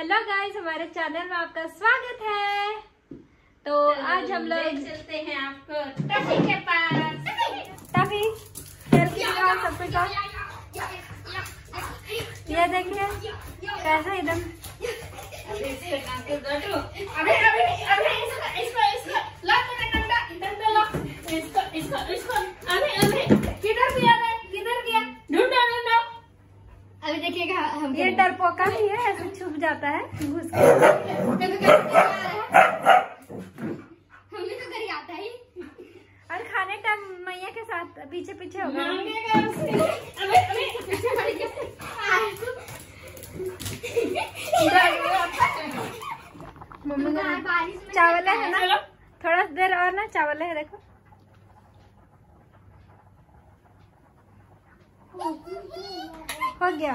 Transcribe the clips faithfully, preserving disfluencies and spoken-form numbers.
Hello guys, हमारे channel में आपका स्वागत है। तो आज हम लोग चलते हैं आपको टफी के पास। टफी चल सबसे कम ये देखिए कैसे एकदम अभी अभी अभी इसको इसको ला मेरा डंडा डंडा ला इसको इसको इसको अभी अभी किधर गया रे किधर गया ढूंढो ढूंढो। अभी देखिएगा हम ये डरपोका भी है, ऐसे छुप जाता है घुस के। हमने तो घर आता ही और खाने टाइम मैया के साथ पीछे पीछे होगा। अबे अबे पीछे हट गया। मम्मी को चावल है ना, थोड़ा देर और ना चावल है। देखो हो गया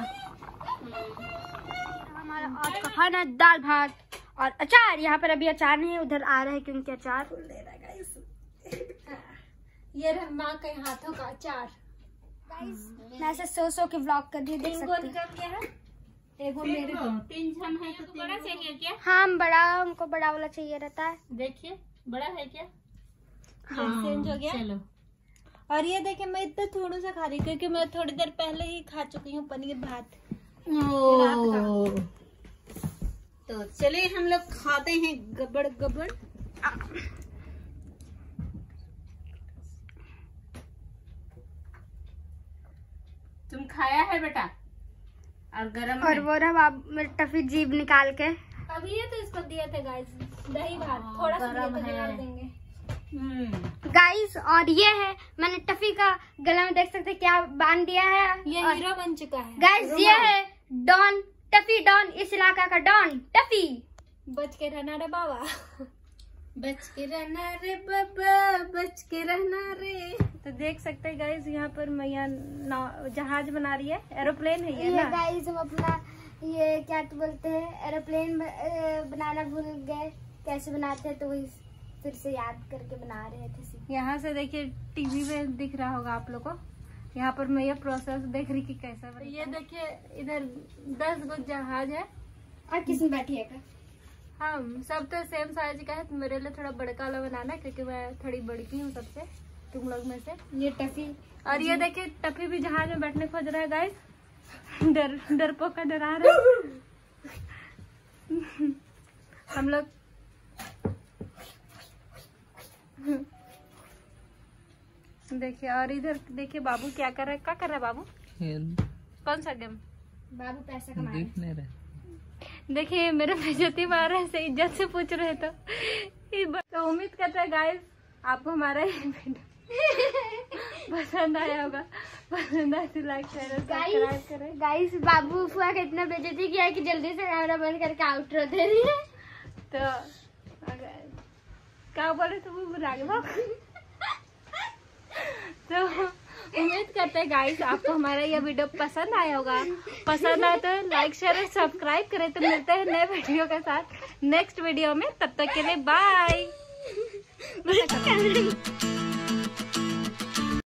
हमारा आज का खाना, दाल भात और अचार। यहाँ पर अभी अचार नहीं है, उधर आ रहा है क्योंकि अचार ले रहा है गाइस। ये रहा माँ के हाथों का अचार गाइस। मैं ऐसे सो सो के व्लॉग कर रही, देख सकते हैं। एगो मेरे को तीन जन है तो बड़ा चाहिए क्या? हाँ बड़ा, हमको बड़ा वाला चाहिए रहता है। देखिए बड़ा है क्या? हाँ चेंज हो गया। चलो। और ये देखिए मैं इतना थोड़ा सा खा रही क्योंकि मैं थोड़ी देर पहले ही खा चुकी हूँ पनीर भात। तो चलिए हम लोग खाते हैं गबड़ गबड़। तुम खाया है बेटा? और गरम और वो रहा टफी जीभ निकाल के। अभी ये तो इसको दिए थे गाइस दही भात थोड़ा सा गरम दिए थे, है। डाल देंगे गाइस। और ये है, मैंने टफी का गला में देख सकते क्या बांध दिया है। ये हीरो बन चुका है गाइस। ये है डॉन, टफी डॉन, इस इलाका का डॉन टफी। बच के रहना रे बाबा, बच के रहना रे बाबा, बच के रहना रे। तो देख सकते हैं गाइस यहाँ पर मैया जहाज बना रही है, एरोप्लेन है ये ये ना। गाइस हम अपना ये क्या तो बोलते हैं एरोप्लेन बनाना भूल गए, कैसे बनाते हैं तो वही फिर से याद करके बना रहे थे। यहाँ से देखिए टीवी में दिख रहा होगा आप लोग को। यहाँ पर मैं ये प्रोसेस देख रही कि कैसा बना। ये देखिए इधर दस गो जहाज है। और किसमें बैठी है? हाँ सब तो सेम साइज का है, तो मेरे लिए थोड़ा बड़का वाला बनाना है क्योंकि मैं थोड़ी बड़ी हूँ सबसे तुम लोग में से। ये टफी और ये देखिए टफी भी जहाज में बैठने खोज रहा है गाइस। डर डरपोका डरा रहा है। हम लोग देखिए। और इधर देखिए बाबू क्या कर रहा है। क्या कर रहा है बाबू? कौन सा गेम? बाबू पैसा कमा रहे हैं। देखिए मेरे बेइज्जती मार रहे से इज्जत से पूछ रहे तो, तो उम्मीद करते हैं गाइस आपको हमारा ये वीडियो पसंद आया होगा। पसंद आए तो लाइक शेयर सब्सक्राइब करें। गाइस बाबू फुआ का इतना बेइज्जती किया है कि जल्दी से कैमरा बंद करके आउटरो दे रही है। तो क्या बोले तो वो बुरा गया। तो उम्मीद करते हैं गाइस आपको हमारा यह वीडियो पसंद आया होगा। पसंद आए तो लाइक शेयर और सब्सक्राइब करें। तो मिलते हैं नए वीडियो के साथ नेक्स्ट वीडियो में। तब तक के लिए बाय।